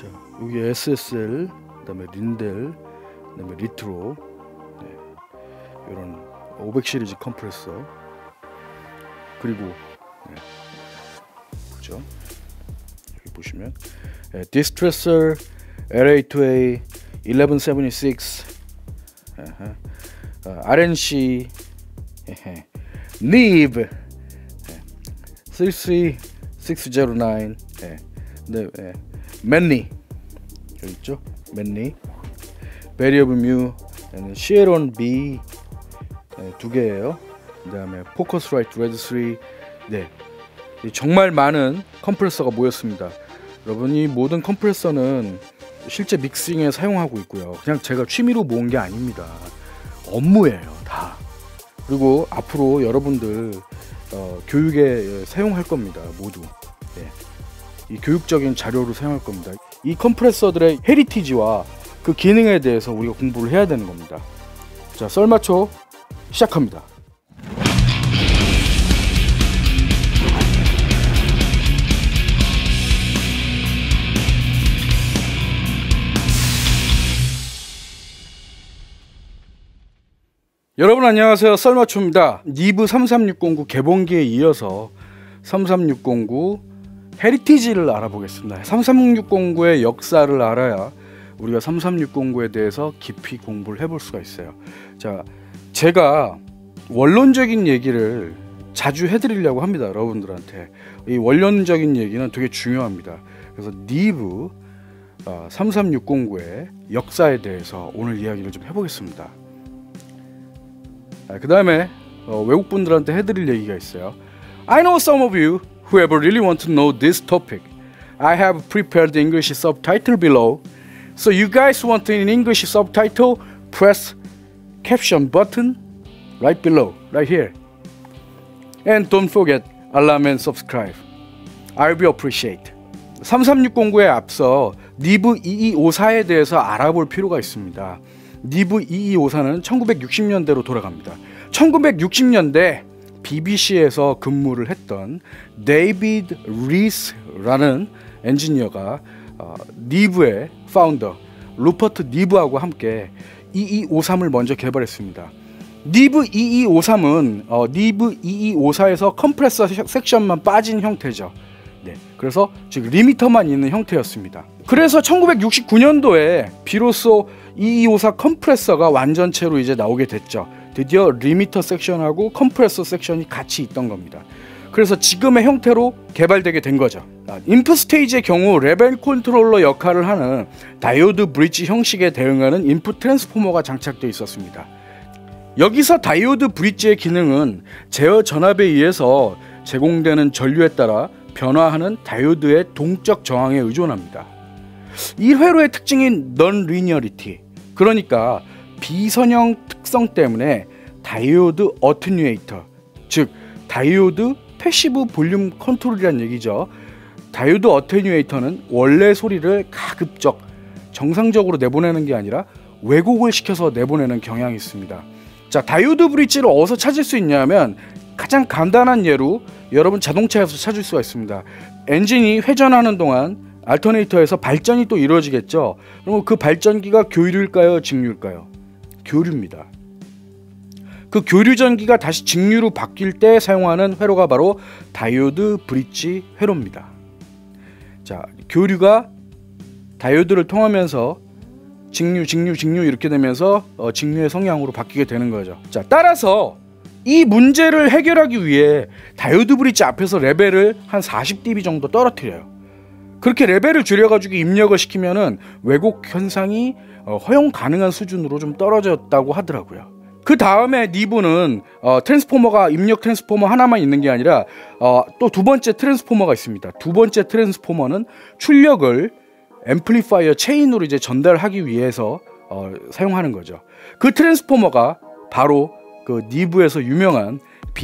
자, 여기 SSL, 그다음에 린델, 그다음에 리트로, 이런 500 시리즈 컴프레서, 그리고 그죠? 여기 보시면 디스트레서 LA2A 1176, RNC, Neve 33609, 맨니 여기 있죠? 맨니, 베리어블 뮤, 시에론 B 두 개예요. 그다음에 포커스라이트 레드 3. 정말 많은 컴프레서가 모였습니다. 여러분, 이 모든 컴프레서는 실제 믹싱에 사용하고 있고요. 그냥 제가 취미로 모은 게 아닙니다. 업무예요, 다. 그리고 앞으로 여러분들 교육에 사용할 겁니다, 모두. 이 교육적인 자료로 사용할 겁니다. 이 컴프레서들의 헤리티지와 그 기능에 대해서 우리가 공부를 해야 되는 겁니다. 자, 썰마초 시작합니다. 여러분 안녕하세요, 썰마초입니다. 니브 33609 개봉기에 이어서 33609 헤리티지를 알아보겠습니다. 33609의 역사를 알아야 우리가 3360에 대해서 깊이 공부를 해볼 수가 있어요. 자, 제가 원론적인 얘기를 자주 해드리려고 합니다, 여러분들한테. 이 원론적인 얘기는 되게 중요합니다. 그래서 니브 33609의 역사에 대해서 오늘 이야기를 좀 해보겠습니다. 그 다음에 외국분들한테 해드릴 얘기가 있어요. I know some of you who ever really want to know this topic. I have prepared the English subtitle below. So you guys want an English subtitle? Press caption button right below, right here. And don't forget alarm and subscribe. I will appreciate. 3360에 앞서 니브 2254에 대해서 알아볼 필요가 있습니다. 니브 2254는 1960년대로 돌아갑니다. 1960년대 BBC에서 근무를 했던 데이비드 리스라는 엔지니어가 니브의 파운더 루퍼트 니브하고 함께 2253을 먼저 개발했습니다. 니브 2253은 니브 2254에서 컴프레서 섹션만 빠진 형태죠. 그래서 즉 리미터만 있는 형태였습니다. 그래서 1969년도에 비로소 2254 컴프레서가 완전체로 이제 나오게 됐죠. 드디어 리미터 섹션하고 컴프레서 섹션이 같이 있던 겁니다. 그래서 지금의 형태로 개발되게 된 거죠. 인풋 스테이지의 경우 레벨 컨트롤러 역할을 하는 다이오드 브릿지 형식에 대응하는 인풋 트랜스포머가 장착되어 있었습니다. 여기서 다이오드 브릿지의 기능은 제어 전압에 의해서 제공되는 전류에 따라 변화하는 다이오드의 동적 저항에 의존합니다. 이 회로의 특징인 non-linearity, 그러니까 비선형 특성 때문에 다이오드 어테뉴에이터, 즉 다이오드 패시브 볼륨 컨트롤이란 얘기죠. 다이오드 어테뉴에이터는 원래 소리를 가급적 정상적으로 내보내는 게 아니라 왜곡을 시켜서 내보내는 경향이 있습니다. 자, 다이오드 브릿지를 어디서 찾을 수 있냐면 가장 간단한 예로 여러분 자동차에서 찾을 수가 있습니다. 엔진이 회전하는 동안 알터네이터에서 발전이 또 이루어지겠죠. 그럼 그 발전기가 교류일까요, 직류일까요? 교류입니다. 그 교류 전기가 다시 직류로 바뀔 때 사용하는 회로가 바로 다이오드 브릿지 회로입니다. 자, 교류가 다이오드를 통하면서 직류 이렇게 되면서 직류의 성향으로 바뀌게 되는 거죠. 자, 따라서 이 문제를 해결하기 위해 다이오드 브릿지 앞에서 레벨을 한 40dB 정도 떨어뜨려요. 그렇게 레벨을 줄여가지고 입력을 시키면은 왜곡 현상이 허용 가능한 수준으로 좀 떨어졌다고 하더라고요. 그 다음에 니브는 트랜스포머가 입력 트랜스포머 하나만 있는 게 아니라 또 두 번째 트랜스포머가 있습니다. 두 번째 트랜스포머는 출력을 앰플리파이어 체인으로 이제 전달하기 위해서 사용하는 거죠. 그 트랜스포머가 바로 그 니브에서 유명한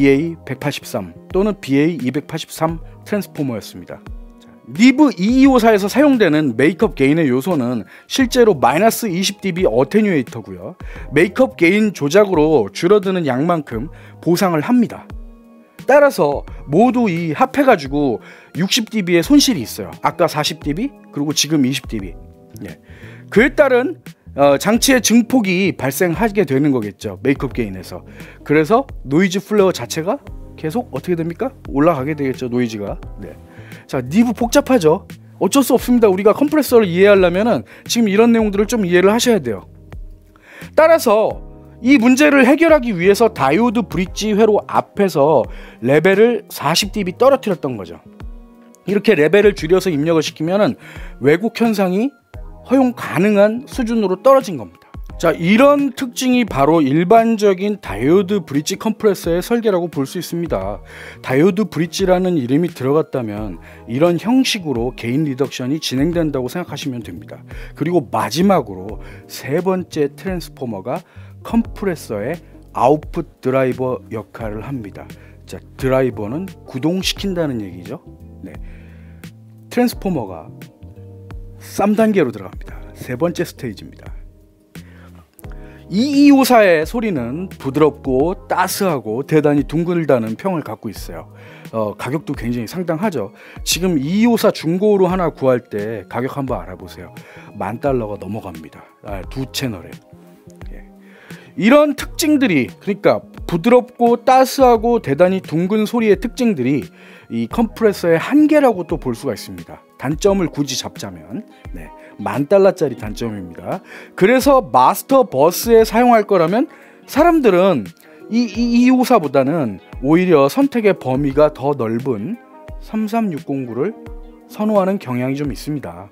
BA183 또는 BA283 트랜스포머였습니다. 니브 2254에서 사용되는 메이크업 게인의 요소는 실제로 마이너스 20dB 어테뉴에이터고요. 메이크업 게인 조작으로 줄어드는 양만큼 보상을 합니다. 따라서 모두 이 합해가지고 60dB의 손실이 있어요. 아까 40dB 그리고 지금 20dB. 예. 그에 따른 장치의 증폭이 발생하게 되는 거겠죠. 메이크업 게인에서. 그래서 노이즈 플레어 자체가 계속 어떻게 됩니까? 올라가게 되겠죠. 노이즈가. 네. 자, 니브 복잡하죠. 어쩔 수 없습니다. 우리가 컴프레서를 이해하려면은 지금 이런 내용들을 좀 이해를 하셔야 돼요. 따라서 이 문제를 해결하기 위해서 다이오드 브릿지 회로 앞에서 레벨을 40dB 떨어뜨렸던 거죠. 이렇게 레벨을 줄여서 입력을 시키면은 왜곡 현상이 허용 가능한 수준으로 떨어진 겁니다. 자, 이런 특징이 바로 일반적인 다이오드 브릿지 컴프레서의 설계라고 볼 수 있습니다. 다이오드 브릿지라는 이름이 들어갔다면 이런 형식으로 게인 리덕션이 진행된다고 생각하시면 됩니다. 그리고 마지막으로 세 번째 트랜스포머가 컴프레서의 아웃풋 드라이버 역할을 합니다. 자, 드라이버는 구동시킨다는 얘기죠. 네. 트랜스포머가 3단계로 들어갑니다. 세 번째 스테이지입니다. 2254의 소리는 부드럽고 따스하고 대단히 둥글다는 평을 갖고 있어요. 가격도 굉장히 상당하죠. 지금 2254 중고로 하나 구할 때 가격 한번 알아보세요. $10,000가 넘어갑니다. 두 채널에. 이런 특징들이, 그러니까 부드럽고 따스하고 대단히 둥근 소리의 특징들이 이 컴프레서의 한계라고 또 볼 수가 있습니다. 단점을 굳이 잡자면 네, $10,000짜리 단점입니다. 그래서 마스터 버스에 사용할 거라면 사람들은 이 2254보다는 오히려 선택의 범위가 더 넓은 33609를 선호하는 경향이 좀 있습니다.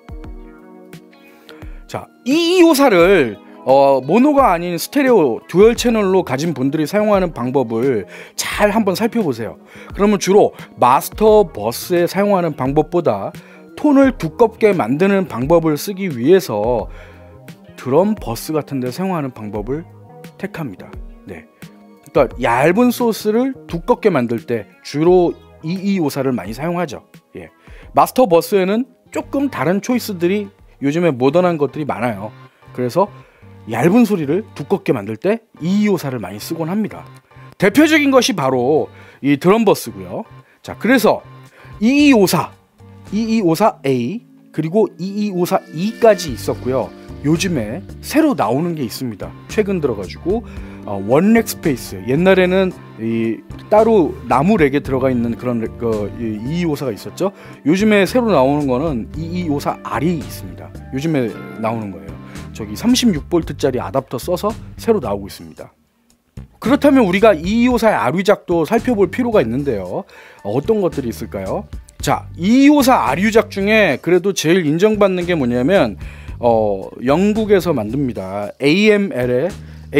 자, 2254를 모노가 아닌 스테레오 듀얼 채널로 가진 분들이 사용하는 방법을 잘 한번 살펴보세요. 그러면 주로 마스터 버스에 사용하는 방법보다 톤을 두껍게 만드는 방법을 쓰기 위해서 드럼 버스 같은 데 사용하는 방법을 택합니다. 네. 그러니까 얇은 소스를 두껍게 만들 때 주로 2254를 많이 사용하죠. 예. 마스터 버스에는 조금 다른 초이스들이 요즘에 모던한 것들이 많아요. 그래서 얇은 소리를 두껍게 만들 때 2254를 많이 쓰곤 합니다. 대표적인 것이 바로 이 드럼 버스고요. 자, 그래서 2254, 2254A 그리고 2254E까지 있었고요. 요즘에 새로 나오는 게 있습니다. 최근 들어가지고 원렉 스페이스, 옛날에는 이 따로 나무 렉에 들어가 있는 그런 2254가 있었죠. 요즘에 새로 나오는 거는 2254R이 있습니다. 요즘에 나오는 거예요. 저기 36V짜리 아답터 써서 새로 나오고 있습니다. 그렇다면 우리가 2254의 RU작도 살펴볼 필요가 있는데요. 어떤 것들이 있을까요? 자, 2254 RU작 중에 그래도 제일 인정받는 게 뭐냐면 영국에서 만듭니다. AML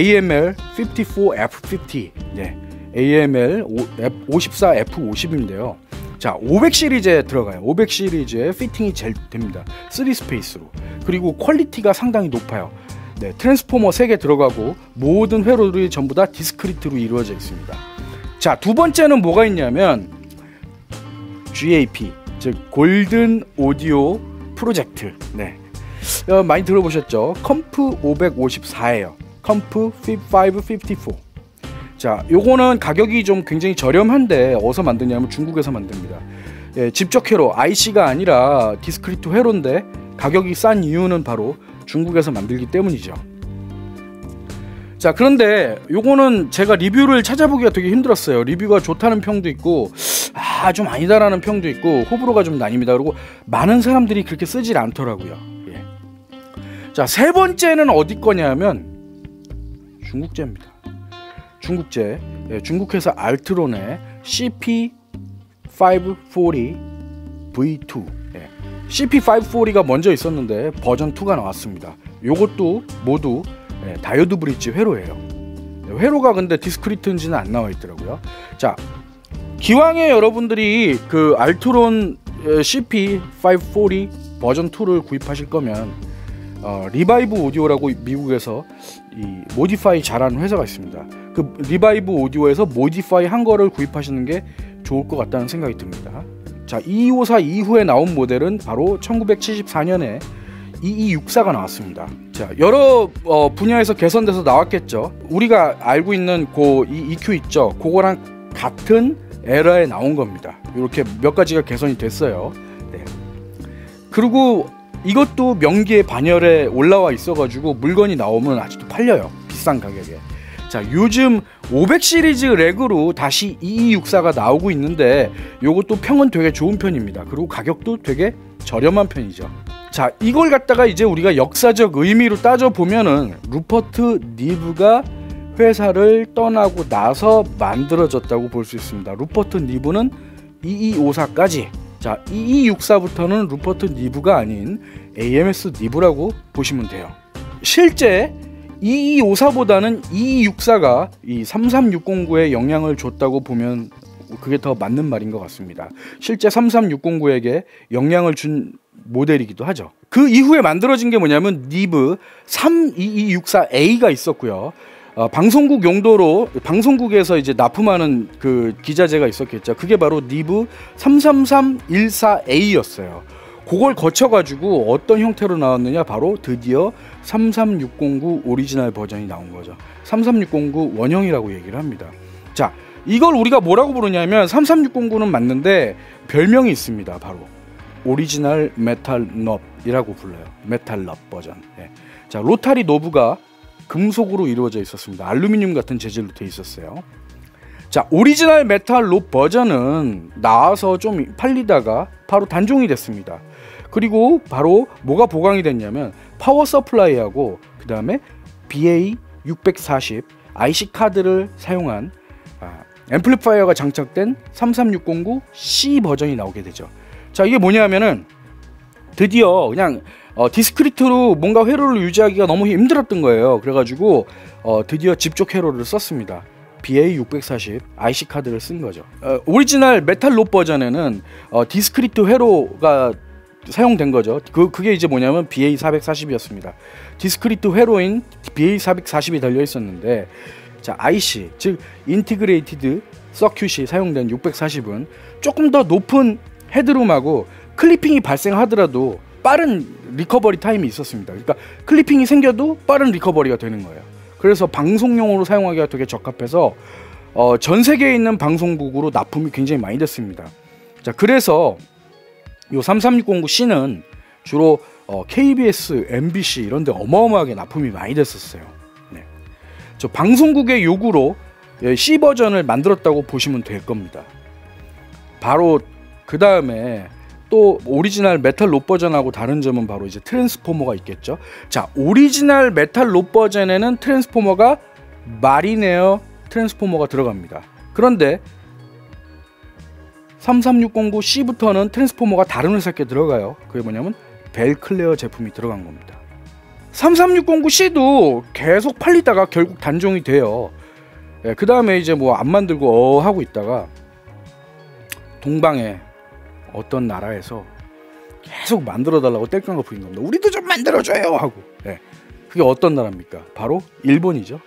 54F50. 네. AML 54F50인데요. 자, 500 시리즈에 들어가요. 500 시리즈에 피팅이 제일 됩니다. 3 스페이스로. 그리고 퀄리티가 상당히 높아요. 네, 트랜스포머 3개 들어가고 모든 회로들이 전부 다 디스크리트로 이루어져 있습니다. 자, 두 번째는 뭐가 있냐면 GAP, 즉 골든 오디오 프로젝트. 네. 많이 들어보셨죠? 컴프 554예요. 컴프 554. 자, 요거는 가격이 좀 굉장히 저렴한데 어디서 만드냐면 중국에서 만듭니다. 예, 직접 회로, IC가 아니라 디스크리트 회로인데 가격이 싼 이유는 바로 중국에서 만들기 때문이죠. 자, 그런데 요거는 제가 리뷰를 찾아보기가 되게 힘들었어요. 리뷰가 좋다는 평도 있고 좀 아니다라는 평도 있고 호불호가 좀 나뉩니다. 그리고 많은 사람들이 그렇게 쓰질 않더라고요. 예. 자, 세 번째는 어디 거냐면 중국제입니다. 중국제, 예, 중국 회사 알트론의 CP540V2. 예. CP540가 먼저 있었는데 버전 2가 나왔습니다. 요것도 모두 다이오드 브릿지 회로예요. 회로가 근데 디스크리트인지는 안 나와 있더라고요. 자, 기왕에 여러분들이 그 알트론 CP540 버전 2를 구입하실 거면 리바이브 오디오라고 미국에서 이 모디파이 잘하는 회사가 있습니다. 그 리바이브 오디오에서 모디파이 한 거를 구입하시는 게 좋을 것 같다는 생각이 듭니다. 자, 2254 이후에 나온 모델은 바로 1974년에 2264가 나왔습니다. 자, 여러 분야에서 개선돼서 나왔겠죠. 우리가 알고 있는 이 EQ 있죠. 그거랑 같은 에라에 나온 겁니다. 이렇게 몇 가지가 개선이 됐어요. 네. 그리고 이것도 명기의 반열에 올라와 있어가지고 물건이 나오면 아직도 팔려요. 비싼 가격에. 자, 요즘 500 시리즈 렉으로 다시 2264가 나오고 있는데 요것도 평은 되게 좋은 편입니다. 그리고 가격도 되게 저렴한 편이죠. 자, 이걸 갖다가 이제 우리가 역사적 의미로 따져보면은 루퍼트 니브가 회사를 떠나고 나서 만들어졌다고 볼 수 있습니다. 루퍼트 니브는 2254까지, 자, 2264부터는 루퍼트 니브가 아닌 AMS 니브라고 보시면 돼요. 실제 2254보다는 2264가 이 33609에 영향을 줬다고 보면 그게 더 맞는 말인 것 같습니다. 실제 33609에게 영향을 준 모델이기도 하죠. 그 이후에 만들어진 게 뭐냐면 니브 32264A가 있었고요. 방송국 용도로 방송국에서 이제 납품하는 그 기자재가 있었겠죠. 그게 바로 니브 33314A였어요. 그걸 거쳐가지고 어떤 형태로 나왔느냐, 바로 드디어 33609 오리지널 버전이 나온 거죠. 33609 원형이라고 얘기를 합니다. 자, 이걸 우리가 뭐라고 부르냐면 33609는 맞는데 별명이 있습니다. 바로 오리지널 메탈 넙이라고 불러요. 메탈 넙 버전. 네. 자, 로타리 노브가 금속으로 이루어져 있었습니다. 알루미늄 같은 재질로 되어 있었어요. 자, 오리지널 메탈 롭 버전은 나와서 좀 팔리다가 바로 단종이 됐습니다. 그리고 바로 뭐가 보강이 됐냐면 파워 서플라이하고 그 다음에 BA640 IC 카드를 사용한 앰플리파이어가 장착된 33609C 버전이 나오게 되죠. 자, 이게 뭐냐면은 드디어 그냥 디스크리트로 뭔가 회로를 유지하기가 너무 힘들었던 거예요. 그래가지고 드디어 집적 회로를 썼습니다. BA640 IC 카드를 쓴 거죠. 오리지널 메탈 롭 버전에는 디스크리트 회로가 사용된 거죠. 그게 이제 뭐냐면 BA440이었습니다. 디스크리트 회로인 BA440이 달려 있었는데, 자, IC 즉 인티그레이티드 서큐트이 사용된 640은 조금 더 높은 헤드룸하고 클리핑이 발생하더라도 빠른 리커버리 타임이 있었습니다. 그러니까 클리핑이 생겨도 빠른 리커버리가 되는 거예요. 그래서 방송용으로 사용하기가 되게 적합해서 전 세계에 있는 방송국으로 납품이 굉장히 많이 됐습니다. 자, 그래서 요 33609C는 주로 KBS, MBC 이런 데 어마어마하게 납품이 많이 됐었어요. 네. 저 방송국의 요구로 C 버전을 만들었다고 보시면 될 겁니다. 바로 그 다음에 또 오리지널 메탈 롭 버전하고 다른 점은 바로 이제 트랜스포머가 있겠죠. 자, 오리지널 메탈 롭 버전에는 트랜스포머가 마리네어 트랜스포머가 들어갑니다. 그런데 33609C부터는 트랜스포머가 다른 회사께 들어가요. 그게 뭐냐면 벨클레어 제품이 들어간 겁니다. 33609C도 계속 팔리다가 결국 단종이 돼요. 그 다음에 이제 뭐 안 만들고 하고 있다가 동방에 어떤 나라에서 계속 만들어 달라고 뗄깡을 부린 겁니다. 우리도 좀 만들어줘요 하고. 그게 어떤 나라입니까? 바로 일본이죠.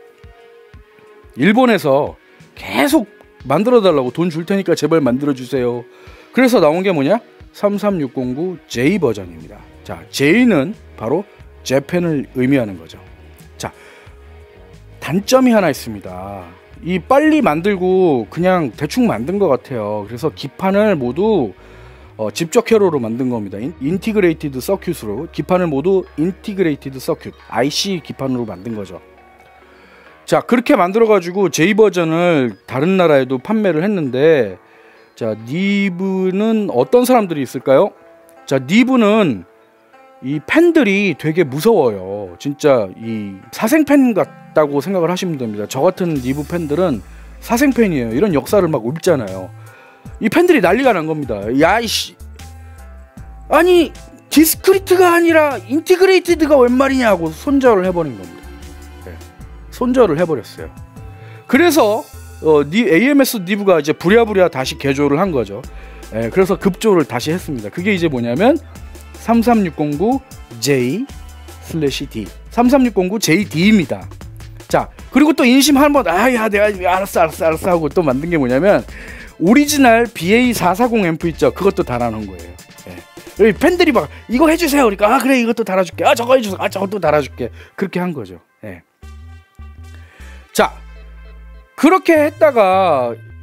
일본에서 계속 만들어 달라고 돈 줄 테니까 제발 만들어 주세요. 그래서 나온 게 뭐냐? 33609J 버전입니다. 자, J는 바로 재팬을 의미하는 거죠. 자, 단점이 하나 있습니다. 이 빨리 만들고 그냥 대충 만든 것 같아요. 그래서 기판을 모두 집적 회로로 만든 겁니다. 인티그레이티드 서큐트로 기판을 모두 인티그레이티드 서큐트 IC 기판으로 만든 거죠. 자, 그렇게 만들어 가지고 J 버전을 다른 나라에도 판매를 했는데, 자, 니브는 어떤 사람들이 있을까요? 자, 니브는 이 팬들이 되게 무서워요. 진짜 이 사생팬 같다고 생각을 하시면 됩니다. 저 같은 니브 팬들은 사생팬이에요. 이런 역사를 막 읊잖아요. 이 팬들이 난리가 난 겁니다. 야이씨, 아니 디스크리트가 아니라 인티그레이티드가 웬 말이냐고 손절을 해버린 겁니다. 손절을 해버렸어요. 그래서 AMS 니브가 이제 부랴부랴 다시 개조를 한 거죠. 그래서 급조를 다시 했습니다. 그게 이제 뭐냐면 33609J/D 33609JD입니다. 자, 그리고 또 인심 한번 야 내가 알았어 하고 또 만든 게 뭐냐면 오리지널 BA440 앰프 있죠. 그것도 달아놓은 거예요. 팬들이 막 이거 해주세요. 그러니까 그래 이것도 달아줄게. 저거 해주세요. 저것도 달아줄게. 그렇게 한 거죠. 자, 그렇게 했다가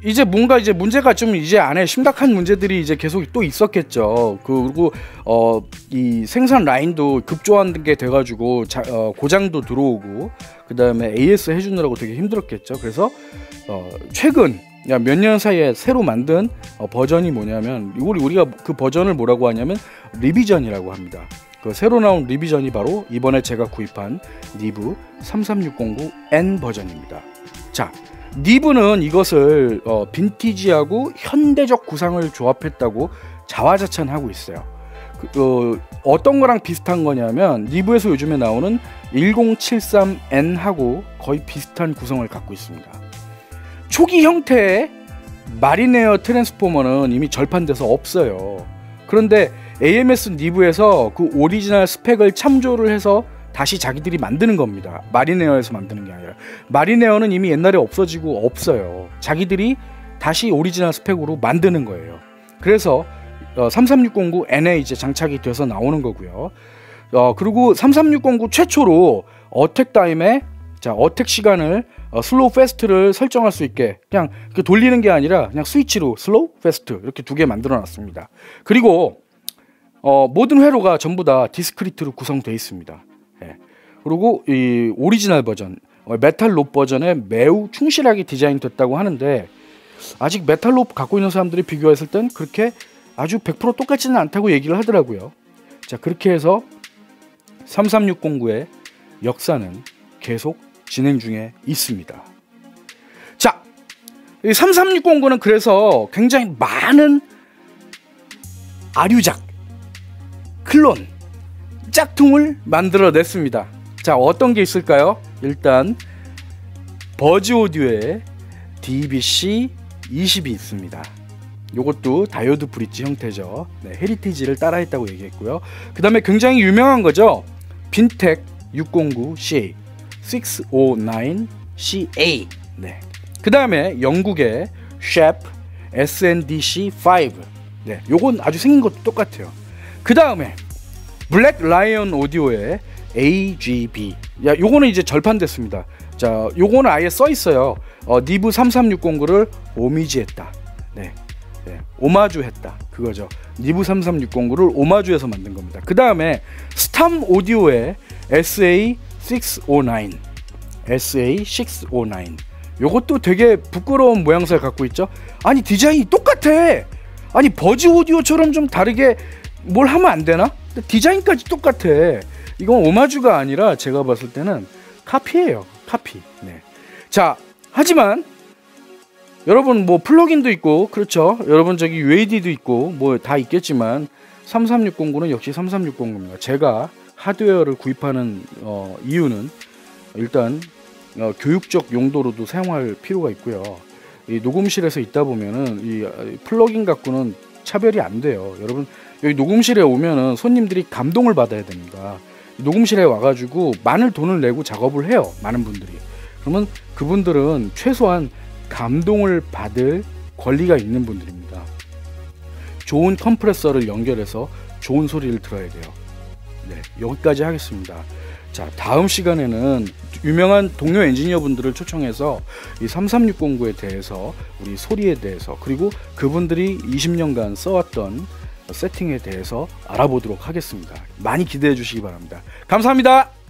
이제 뭔가 이제 문제가 좀 이제 안에 심각한 문제들이 이제 계속 또 있었겠죠. 그리고 이 생산 라인도 급조하게 돼가지고 고장도 들어오고 그 다음에 AS 해주느라고 되게 힘들었겠죠. 그래서 최근 몇 년 사이에 새로 만든 버전이 뭐냐면 우리가 그 버전을 뭐라고 하냐면 리비전이라고 합니다. 그 새로 나온 리비전이 바로 이번에 제가 구입한 니브 33609N 버전입니다. 자, 니브는 이것을 빈티지하고 현대적 구상을 조합했다고 자화자찬하고 있어요. 어떤 거랑 비슷한 거냐면 니브에서 요즘에 나오는 1073N하고 거의 비슷한 구성을 갖고 있습니다. 초기 형태의 마리네어 트랜스포머는 이미 절판돼서 없어요. 그런데 AMS 니브에서 그 오리지널 스펙을 참조를 해서 다시 자기들이 만드는 겁니다. 마리네어에서 만드는 게 아니라. 마리네어는 이미 옛날에 없어지고 없어요. 자기들이 다시 오리지널 스펙으로 만드는 거예요. 그래서 33609N에 이제 장착이 돼서 나오는 거고요. 그리고 33609 최초로 어택 타임에 어택 시간을 슬로우 패스트를 설정할 수 있게 그냥 돌리는 게 아니라 그냥 스위치로 슬로우 패스트 이렇게 두 개 만들어 놨습니다. 그리고 모든 회로가 전부 다 디스크리트로 구성되어 있습니다. 예. 그리고 이 오리지널 버전 메탈 롭 버전에 매우 충실하게 디자인됐다고 하는데 아직 메탈 롭 갖고 있는 사람들이 비교했을 땐 그렇게 아주 100% 똑같지는 않다고 얘기를 하더라고요. 자, 그렇게 해서 33609의 역사는 계속 진행 중에 있습니다. 자, 이 33609는 그래서 굉장히 많은 아류작, 클론, 짝퉁을 만들어냈습니다. 자, 어떤 게 있을까요? 일단 버즈 오디오의 DBC20이 있습니다. 요것도 다이오드 브릿지 형태죠. 네, 헤리티지를 따라했다고 얘기했고요. 그 다음에 굉장히 유명한 거죠. 빈텍 609CA 609CA. 네. 그 다음에 영국의 셰프 SNDC5. 네, 요건 아주 생긴 것도 똑같아요. 그 다음에 블랙 라이언 오디오의 AGB. 야, 요거는 이제 절판됐습니다. 자, 요거는 아예 써 있어요. 니브 3360을 오미지했다. 네. 네, 오마주했다. 그거죠. 니브 3360을 오마주해서 만든 겁니다. 그 다음에 스탐 오디오의 SA609. SA609. 요것도 되게 부끄러운 모양새를 갖고 있죠. 아니, 디자인이 똑같아. 아니, 버즈 오디오처럼 좀 다르게 뭘 하면 안 되나? 근데 디자인까지 똑같아. 이건 오마주가 아니라 제가 봤을 때는 카피예요. 카피. 네. 자, 하지만 여러분 뭐 플러긴도 있고 그렇죠. 여러분 저기 UAD도 있고 뭐 다 있겠지만 33609는 역시 3360입니다. 제가 하드웨어를 구입하는 이유는 일단 교육적 용도로도 사용할 필요가 있고요. 이 녹음실에서 있다 보면은 이 플러긴 갖고는 차별이 안 돼요. 여러분 여기 녹음실에 오면은 손님들이 감동을 받아야 됩니다. 녹음실에 와가지고 많은 돈을 내고 작업을 해요. 많은 분들이. 그러면 그분들은 최소한 감동을 받을 권리가 있는 분들입니다. 좋은 컴프레서를 연결해서 좋은 소리를 들어야 돼요. 네, 여기까지 하겠습니다. 자, 다음 시간에는 유명한 동료 엔지니어 분들을 초청해서 이 33609에 대해서 우리 소리에 대해서 그리고 그분들이 20년간 써왔던 세팅에 대해서 알아보도록 하겠습니다. 많이 기대해 주시기 바랍니다. 감사합니다.